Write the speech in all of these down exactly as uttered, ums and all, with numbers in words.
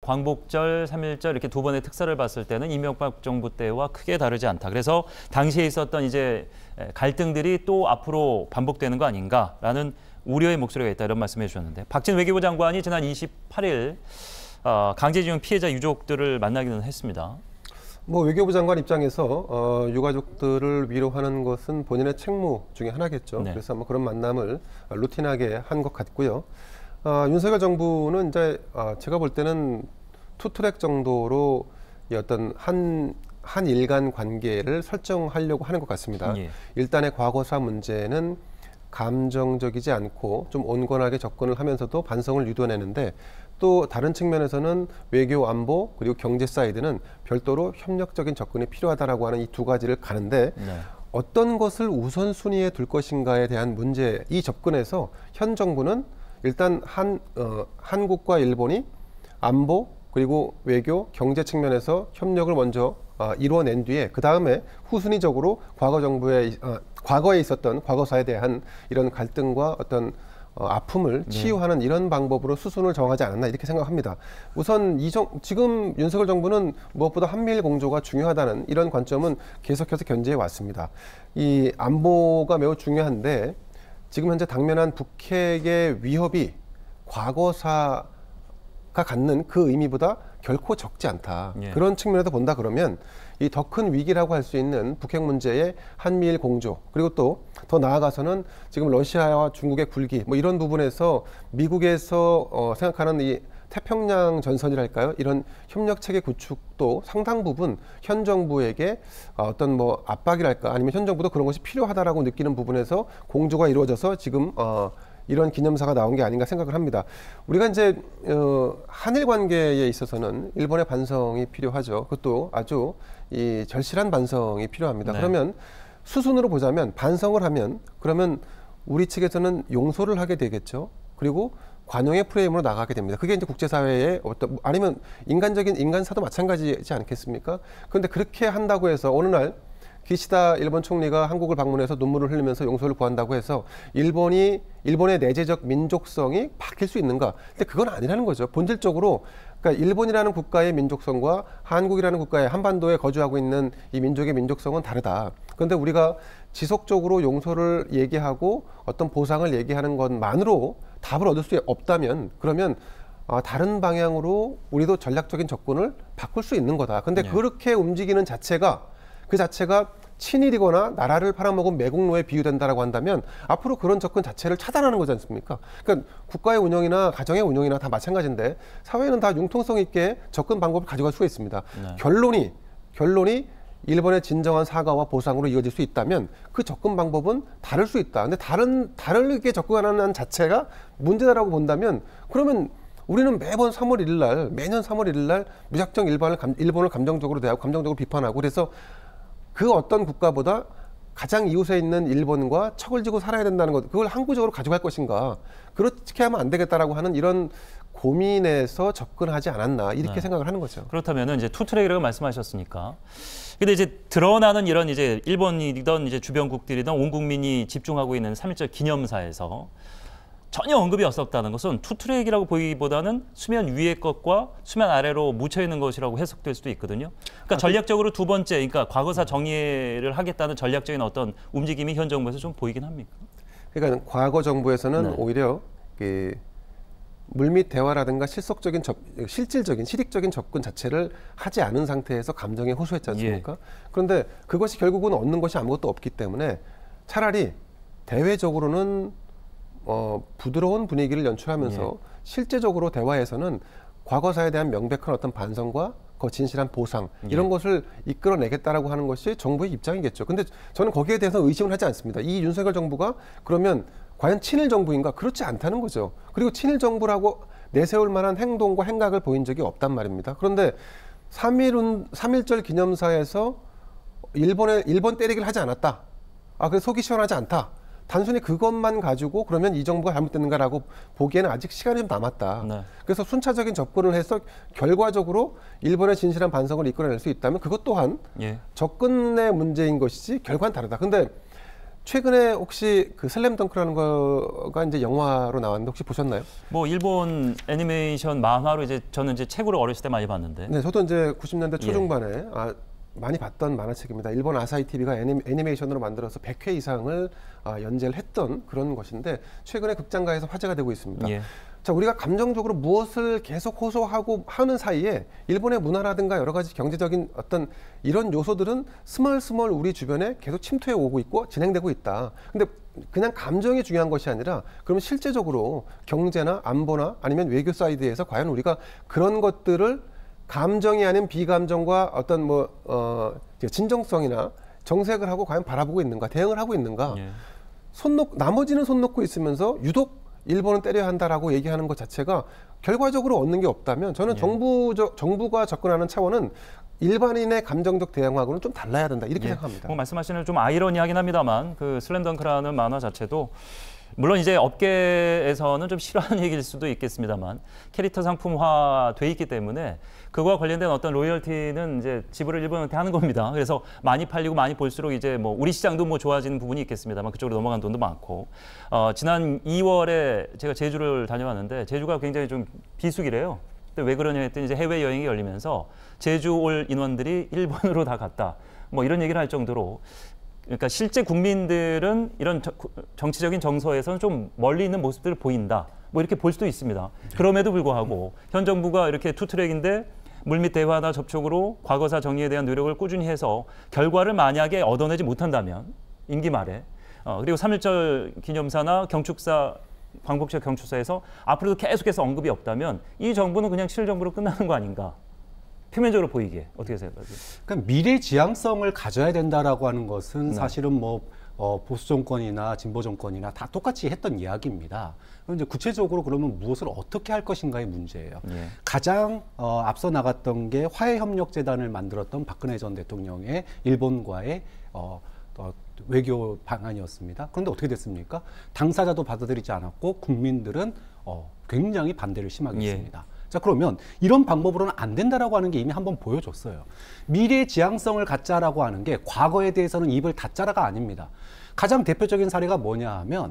광복절, 삼일절 이렇게 두 번의 특사를 봤을 때는 이명박 정부 때와 크게 다르지 않다. 그래서 당시에 있었던 이제 갈등들이 또 앞으로 반복되는 거 아닌가라는 우려의 목소리가 있다 이런 말씀해 주셨는데 박진 외교부 장관이 지난 이십팔일 어, 강제징용 피해자 유족들을 만나기는 했습니다. 뭐 외교부 장관 입장에서 어, 유가족들을 위로하는 것은 본인의 책무 중에 하나겠죠. 네. 그래서 뭐 그런 만남을 루틴하게 한 것 같고요. 어, 윤석열 정부는 이제 어, 제가 볼 때는 투트랙 정도로 이 어떤 한, 한 일간 관계를 설정하려고 하는 것 같습니다. 예. 일단의 과거사 문제는 감정적이지 않고 좀 온건하게 접근을 하면서도 반성을 유도내는데 또 다른 측면에서는 외교 안보 그리고 경제 사이드는 별도로 협력적인 접근이 필요하다라고 하는 이 두 가지를 가는데 네. 어떤 것을 우선순위에 둘 것인가에 대한 문제 이 접근에서 현 정부는 일단 한, 어, 한국과 일본이 안보 그리고 외교 경제 측면에서 협력을 먼저 어, 이루어낸 뒤에 그 다음에 후순위적으로 과거 정부의 어, 과거에 있었던 과거사에 대한 이런 갈등과 어떤 어, 아픔을 치유하는 네. 이런 방법으로 수순을 정하지 않았나 이렇게 생각합니다. 우선 이 정, 지금 윤석열 정부는 무엇보다 한미일 공조가 중요하다는 이런 관점은 계속해서 견지해 왔습니다. 이 안보가 매우 중요한데 지금 현재 당면한 북핵의 위협이 과거사가 갖는 그 의미보다 결코 적지 않다. 예. 그런 측면에서 본다 그러면 이 더 큰 위기라고 할 수 있는 북핵 문제의 한미일 공조 그리고 또 더 나아가서는 지금 러시아와 중국의 굴기 뭐 이런 부분에서 미국에서 어 생각하는 이 태평양 전선이랄까요? 이런 협력 체계 구축도 상당 부분 현 정부에게 어떤 뭐 압박이랄까 아니면 현 정부도 그런 것이 필요하다라고 느끼는 부분에서 공조가 이루어져서 지금 어 이런 기념사가 나온 게 아닌가 생각을 합니다. 우리가 이제 어, 한일 관계에 있어서는 일본의 반성이 필요하죠. 그것도 아주 이 절실한 반성이 필요합니다. 네. 그러면 수순으로 보자면 반성을 하면 그러면 우리 측에서는 용서를 하게 되겠죠. 그리고 관용의 프레임으로 나가게 됩니다. 그게 이제 국제사회의 어떤 아니면 인간적인 인간사도 마찬가지지 않겠습니까? 그런데 그렇게 한다고 해서 어느 날 기시다 일본 총리가 한국을 방문해서 눈물을 흘리면서 용서를 구한다고 해서 일본이 일본의 내재적 민족성이 바뀔 수 있는가? 근데 그건 아니라는 거죠. 본질적으로 그러니까 일본이라는 국가의 민족성과 한국이라는 국가의 한반도에 거주하고 있는 이 민족의 민족성은 다르다. 그런데 우리가 지속적으로 용서를 얘기하고 어떤 보상을 얘기하는 것만으로 답을 얻을 수 없다면 그러면 아, 다른 방향으로 우리도 전략적인 접근을 바꿀 수 있는 거다. 근데 네. 그렇게 움직이는 자체가 그 자체가 친일이거나 나라를 팔아먹은 매국노에 비유된다라고 한다면 앞으로 그런 접근 자체를 차단하는 거지 않습니까? 그러니까 국가의 운영이나 가정의 운영이나 다 마찬가지인데 사회는 다 융통성 있게 접근 방법을 가져갈 수가 있습니다. 네. 결론이 결론이 일본의 진정한 사과와 보상으로 이어질 수 있다면 그 접근 방법은 다를 수 있다. 근데 다른 다르게 접근하는 자체가 문제다라고 본다면 그러면 우리는 매번 삼월 일일 날 매년 삼월 일일 날 무작정 일본을, 감, 일본을 감정적으로 대하고 감정적으로 비판하고 그래서 그 어떤 국가보다 가장 이웃에 있는 일본과 척을 지고 살아야 된다는 것, 그걸 항구적으로 가져갈 것인가. 그렇게 하면 안 되겠다라고 하는 이런 고민에서 접근하지 않았나 이렇게 네. 생각을 하는 거죠. 그렇다면 이제 투트랙이라고 말씀하셨으니까. 근데 이제 드러나는 이런 이제 일본이든 이제 주변국들이든 온 국민이 집중하고 있는 삼일절 기념사에서 전혀 언급이 없었다는 것은 투트랙이라고 보기보다는 수면 위의 것과 수면 아래로 묻혀 있는 것이라고 해석될 수도 있거든요. 그러니까 아, 전략적으로 두 번째, 그러니까 과거사 정리를 하겠다는 전략적인 어떤 움직임이 현 정부에서 좀 보이긴 합니까? 그러니까 과거 정부에서는 네. 오히려 그 물밑 대화라든가 실속적인 접, 실질적인 실익적인 접근 자체를 하지 않은 상태에서 감정에 호소했지 않습니까? 예. 그런데 그것이 결국은 얻는 것이 아무것도 없기 때문에 차라리 대외적으로는 어, 부드러운 분위기를 연출하면서 예. 실제적으로 대화에서는 과거사에 대한 명백한 어떤 반성과 그 진실한 보상 이런 예. 것을 이끌어내겠다라고 하는 것이 정부의 입장이겠죠. 근데 저는 거기에 대해서 의심을 하지 않습니다. 이 윤석열 정부가 그러면 과연 친일 정부인가? 그렇지 않다는 거죠. 그리고 친일 정부라고 내세울 만한 행동과 행각을 보인 적이 없단 말입니다. 그런데 삼일절 기념사에서 일본에 일본 때리기를 하지 않았다. 아, 그래서 속이 시원하지 않다. 단순히 그것만 가지고 그러면 이 정부가 잘못됐는가라고 보기에는 아직 시간이 좀 남았다. 네. 그래서 순차적인 접근을 해서 결과적으로 일본의 진실한 반성을 이끌어낼 수 있다면 그것 또한 예. 접근의 문제인 것이지 결과는 다르다. 근데 최근에 혹시 그 슬램덩크라는 거가 이제 영화로 나왔는데 혹시 보셨나요? 뭐 일본 애니메이션 만화로 이제 저는 이제 책으로 어렸을 때 많이 봤는데. 네, 저도 이제 구십 년대 초중반에 예. 아, 많이 봤던 만화책입니다. 일본 아사히 티비가 애니, 애니메이션으로 만들어서 백 회 이상을 아, 연재를 했던 그런 것인데 최근에 극장가에서 화제가 되고 있습니다. 예. 자, 우리가 감정적으로 무엇을 계속 호소하고 하는 사이에 일본의 문화라든가 여러 가지 경제적인 어떤 이런 요소들은 스멀스멀 우리 주변에 계속 침투해 오고 있고 진행되고 있다. 근데 그냥 감정이 중요한 것이 아니라 그러면 실제적으로 경제나 안보나 아니면 외교 사이드에서 과연 우리가 그런 것들을 감정이 아닌 비감정과 어떤 뭐, 어, 진정성이나 정색을 하고 과연 바라보고 있는가, 대응을 하고 있는가. 예. 손 놓, 나머지는 손 놓고 있으면서 유독 일본은 때려야 한다라고 얘기하는 것 자체가 결과적으로 얻는 게 없다면 저는 예. 정부, 정부가 접근하는 차원은 일반인의 감정적 대응하고는 좀 달라야 된다 이렇게 예. 생각합니다. 뭐 말씀하시는 좀 아이러니하긴 합니다만 그 슬램덩크라는 만화 자체도 물론 이제 업계에서는 좀 싫어하는 얘기일 수도 있겠습니다만 캐릭터 상품화 돼 있기 때문에 그거와 관련된 어떤 로열티는 이제 지불을 일본한테 하는 겁니다. 그래서 많이 팔리고 많이 볼수록 이제 뭐 우리 시장도 뭐 좋아지는 부분이 있겠습니다만 그쪽으로 넘어간 돈도 많고 어, 지난 이월에 제가 제주를 다녀왔는데 제주가 굉장히 좀 비수기래요. 왜 그러냐 했더니 이제 해외 여행이 열리면서 제주 올 인원들이 일본으로 다 갔다. 뭐 이런 얘기를 할 정도로 그러니까 실제 국민들은 이런 정치적인 정서에서는 좀 멀리 있는 모습들을 보인다. 뭐 이렇게 볼 수도 있습니다. 그럼에도 불구하고 현 정부가 이렇게 투트랙인데 물밑 대화나 접촉으로 과거사 정리에 대한 노력을 꾸준히 해서 결과를 만약에 얻어내지 못한다면 임기 말에 어, 그리고 삼일절 기념사나 경축사 광복절 경축사에서 앞으로도 계속해서 언급이 없다면 이 정부는 그냥 실정부로 끝나는 거 아닌가? 표면적으로 보이게 어떻게 생각하세요? 그러니까 미래 지향성을 가져야 된다라고 하는 것은 네. 사실은 뭐 어, 보수 정권이나 진보 정권이나 다 똑같이 했던 이야기입니다. 그럼 이제 구체적으로 그러면 무엇을 어떻게 할 것인가의 문제예요. 예. 가장 어, 앞서 나갔던 게 화해협력재단을 만들었던 박근혜 전 대통령의 일본과의 어, 어, 외교 방안이었습니다. 그런데 어떻게 됐습니까? 당사자도 받아들이지 않았고 국민들은 어, 굉장히 반대를 심하게 예. 했습니다. 자, 그러면 이런 방법으로는 안 된다라고 하는 게 이미 한번 보여줬어요. 미래 지향성을 갖자라고 하는 게 과거에 대해서는 입을 닫자라가 아닙니다. 가장 대표적인 사례가 뭐냐 하면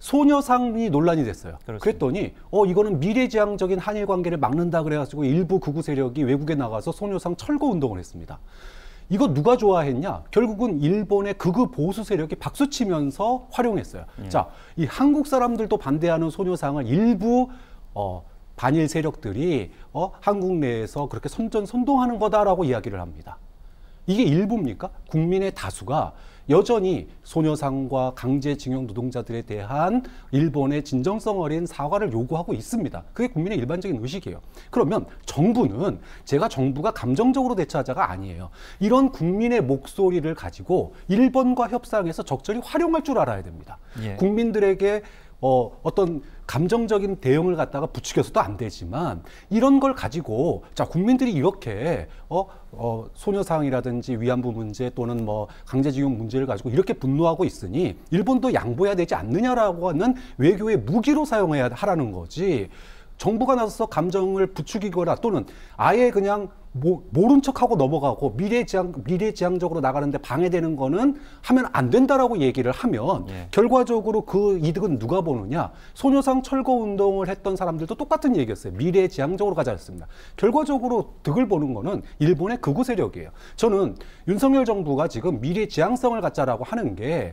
소녀상이 논란이 됐어요. 그렇습니다. 그랬더니 어 이거는 미래지향적인 한일 관계를 막는다 그래가지고 일부 극우 세력이 외국에 나가서 소녀상 철거 운동을 했습니다. 이거 누가 좋아했냐? 결국은 일본의 극우 보수 세력이 박수치면서 활용했어요. 예. 자, 이 한국 사람들도 반대하는 소녀상을 일부 어, 반일 세력들이 어, 한국 내에서 그렇게 선전선동하는 거다라고 이야기를 합니다. 이게 일부입니까? 국민의 다수가 여전히 소녀상과 강제징용 노동자들에 대한 일본의 진정성 어린 사과를 요구하고 있습니다. 그게 국민의 일반적인 의식이에요. 그러면 정부는 제가 정부가 감정적으로 대처하자가 아니에요. 이런 국민의 목소리를 가지고 일본과 협상해서 적절히 활용할 줄 알아야 됩니다. 예. 국민들에게 어, 어떤 감정적인 대응을 갖다가 부추겨서도 안 되지만 이런 걸 가지고 자 국민들이 이렇게 어, 어, 소녀상이라든지 위안부 문제 또는 뭐 강제징용 문제를 가지고 이렇게 분노하고 있으니 일본도 양보해야 되지 않느냐라고 하는 외교의 무기로 사용해야 하라는 거지. 정부가 나서서 감정을 부추기거나 또는 아예 그냥 모, 모른 척하고 넘어가고 미래지향, 미래지향적으로 나가는데 방해되는 거는 하면 안 된다라고 얘기를 하면 예. 결과적으로 그 이득은 누가 보느냐. 소녀상 철거 운동을 했던 사람들도 똑같은 얘기였어요. 미래지향적으로 가자였습니다. 결과적으로 득을 보는 거는 일본의 극우 세력이에요. 저는 윤석열 정부가 지금 미래지향성을 갖자라고 하는 게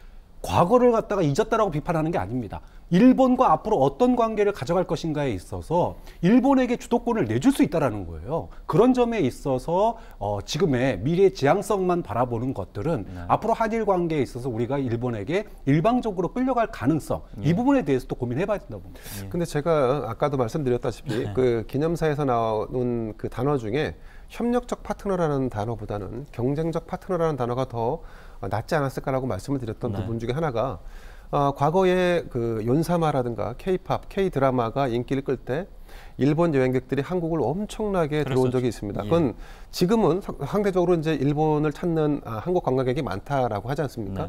과거를 갖다가 잊었다라고 비판하는 게 아닙니다. 일본과 앞으로 어떤 관계를 가져갈 것인가에 있어서 일본에게 주도권을 내줄 수 있다라는 거예요. 그런 점에 있어서 어, 지금의 미래 지향성만 바라보는 것들은 네. 앞으로 한일 관계에 있어서 우리가 일본에게 일방적으로 끌려갈 가능성 예. 이 부분에 대해서도 고민해봐야 된다고 봅니다. 예. 근데 제가 아까도 말씀드렸다시피 네. 그 기념사에서 나온 그 단어 중에 협력적 파트너라는 단어보다는 경쟁적 파트너라는 단어가 더 낫지 않았을까라고 말씀을 드렸던 네. 부분 중에 하나가 어, 과거에 그 연사마라든가 K-팝, K-드라마가 인기를 끌 때 일본 여행객들이 한국을 엄청나게 그랬었죠. 들어온 적이 있습니다. 예. 그건 지금은 상대적으로 이제 일본을 찾는 아, 한국 관광객이 많다라고 하지 않습니까? 네.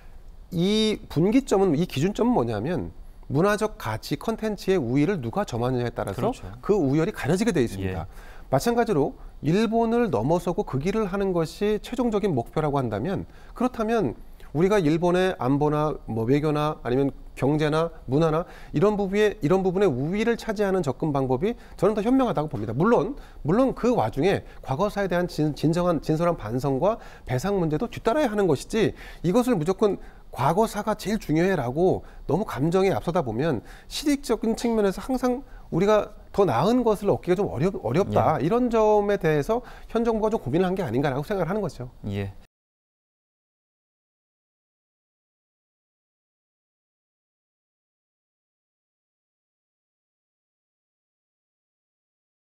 이 분기점은, 이 기준점은 뭐냐면 문화적 가치, 컨텐츠의 우위를 누가 점하느냐에 따라서 그렇죠. 그 우열이 가려지게 돼 있습니다. 예. 마찬가지로 일본을 넘어서고 그 길을 하는 것이 최종적인 목표라고 한다면 그렇다면 우리가 일본의 안보나 뭐 외교나 아니면 경제나 문화나 이런 부분에 이런 부분에 우위를 차지하는 접근 방법이 저는 더 현명하다고 봅니다. 물론 물론 그 와중에 과거사에 대한 진, 진정한 진솔한 반성과 배상 문제도 뒤따라야 하는 것이지 이것을 무조건 과거사가 제일 중요해라고 너무 감정에 앞서다 보면 실익적인 측면에서 항상 우리가 더 나은 것을 얻기가 좀 어렵, 어렵다. 예. 이런 점에 대해서 현 정부가 좀 고민을 한 게 아닌가라고 생각을 하는 거죠. 예.